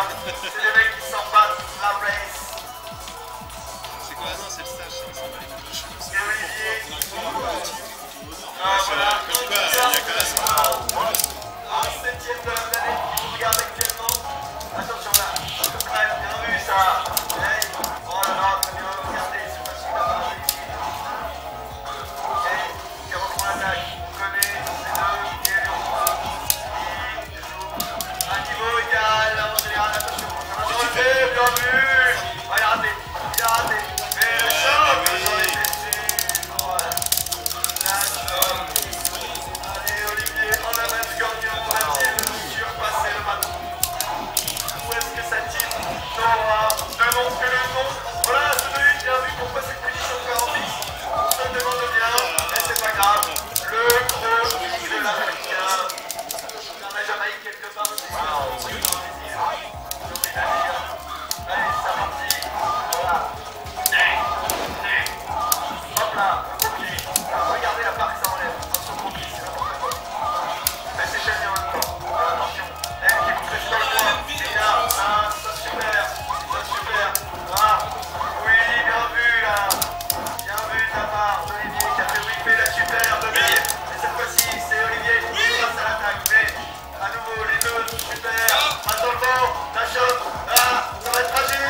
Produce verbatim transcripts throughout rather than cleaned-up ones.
C'est des mecs qui s'en battent la race. C'est quoi? Non, c'est le stage, ça s'en bat les couilles. Et Olivier. Ah, voilà. Comme quoi, il y a que la ça. Un septième de la planète qui vous regarde actuellement. Attention là, comme là, bien vu ça. Hey. Oh là là, très bien, regardez, c'est pas super mal. Ok, qui reprend l'attaque. On connaît les deux, et les un niveau égal en général, attention. Bien vu. Ah, il a raté, il a raté. Mais le choc, j'en ai testé. Voilà. Allez, Olivier, on a même gagné pour la team surpasser le bâton. Où est-ce que ça tire? Nora demande que le nom. Voilà, c'est devenu bien vu pourquoi cette punition encore en fixe. On se demande bien, mais c'est pas grave. Le gros de l'Américain. Dans la Jamaïque quelque part, c'est ça. Allez, c'est parti. Voilà. Hop là, le croquis. Regardez la part que ça enlève. Attention, le croquis, c'est n'importe quoi. Mais c'est génial en même temps. Attention. Elle qui vous fait sur le point. Et là, ça, ça super. Ça super. Ah, oui, bien vu là. Bien vu de la part d'Olivier qui a fait whipper la super de Bill. Et cette fois-ci, c'est Olivier qui passe à l'attaque. Mais à nouveau, les deux, super. Attends le vent, la chope. Ah, ça va être tragique.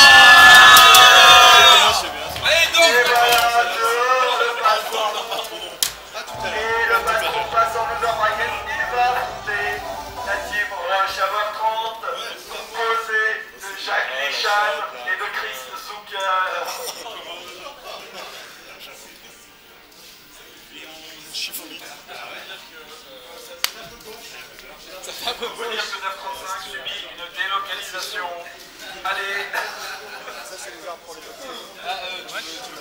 Chaveur trente, composé de Jacques Richard et de Chris Zucker. On peut dire que neuf trente-cinq subit une délocalisation. Allez. Ça c'est les arbres pour les autres. Ah euh, ouais.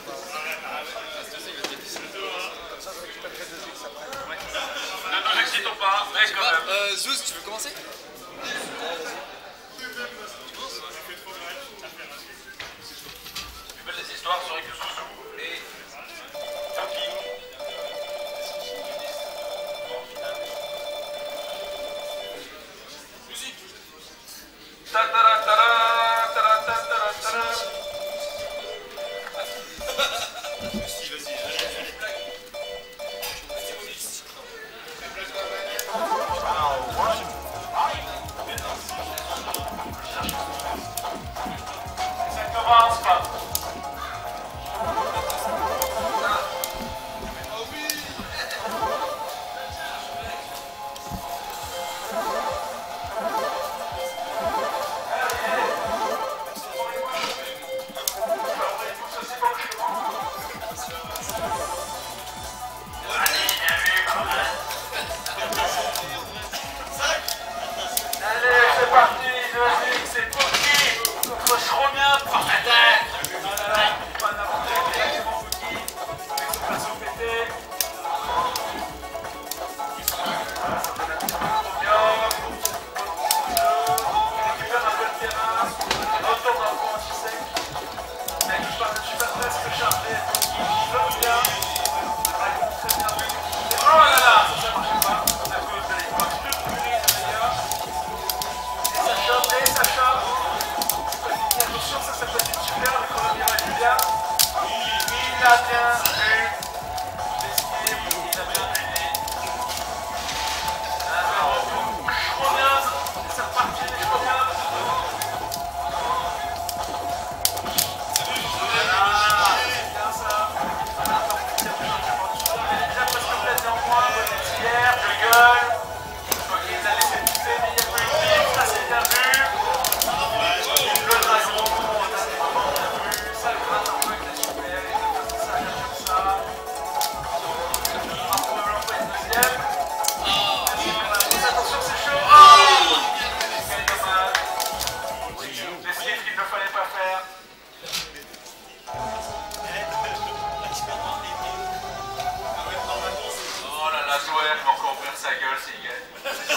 Comme ça je récupérerai deux X après. Ouais. Ne nous excitons pas, mais quand même. Euh, Zeus, tu veux commencer? Les belles histoires seraient que Zouzou et Toki. Musique. Ta-ta-ra, ta-ra, ta-ra, ta-ta-ra, ta-ra. Vas-y, vas-y. Ça commence pas. Allez, c'est parti, deux X, c'est pour qui? Contre Chromien, par la tête. Voilà, pas n'importe quel directement Fouki, avec son façon pété. Voilà, ça donne un petit peu Chromium. On récupère un peu de terrain, on retourne dans le coin anti-sec. Avec une part de super presque chargée, Fouki qui flotte bien. Allez, très bien vu. Oh là là, ça ne marchait pas, à cause de l'époque toute pourrie de meilleur. Et ça chope, et ça chope. Attention, ça, ça peut être super, le Colombien va du bien. Il a bien vu l'esquive, il a bien aidé. Alors, Chromium, c'est reparti, Chromium. Voilà, c'est bien ça. Voilà, par contre, il y a plus d'arguments. Il est déjà presque placé en point, bonne hier, je gueule. Ok, il l'a laissé pousser, mais il y a pas eu de bif, ça c'est bien vu. Le dragon, ça le gratte un peu avec la super, et de ça, il y a comme ça. On va probablement pas une deuxième. Attention, c'est chaud. Oh, quel dommage. L'esquive qu'il ne fallait pas faire. Oh là là, Joël va encore ouvrir sa gueule s'il gagne.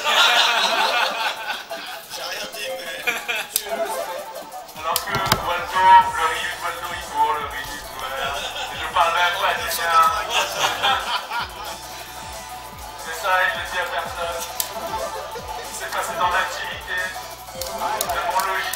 J'ai rien dit, mais... Alors que Waldo, le riz, Waldo il court, le riz il court. Je parle même pas du mien. C'est ça, il le dit à personne. C'est passé dans l'activité. Tellement logique.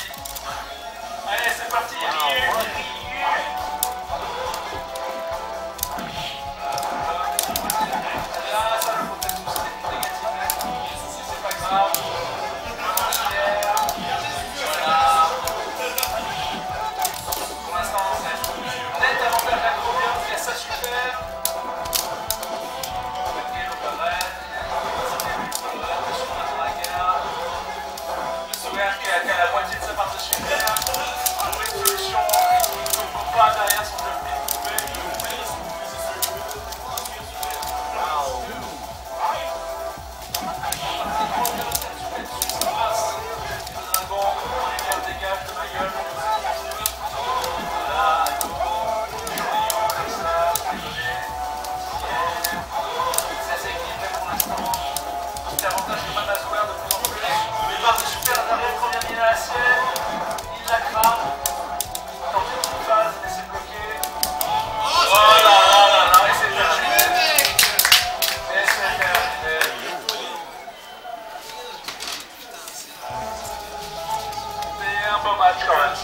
beau match quand même.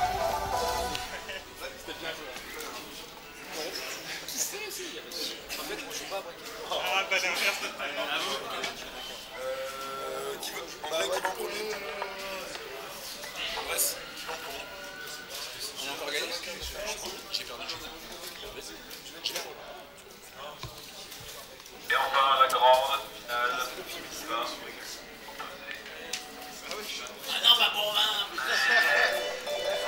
Ah bah l'inverse de taille. Euh, qui veut en vrai, qui va en premier? En vrai, c'est en premier. On a encore gagné? J'ai perdu, j'ai perdu. Et enfin la grande finale qui va Ah non, bah bon, ben...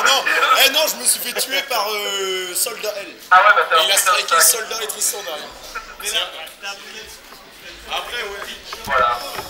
Ah non, eh non, je me suis fait tuer par euh, Soldat L. Ah ouais, bah t'as Et il a striké Soldat et Tristan derrière. Après, ouais. Voilà.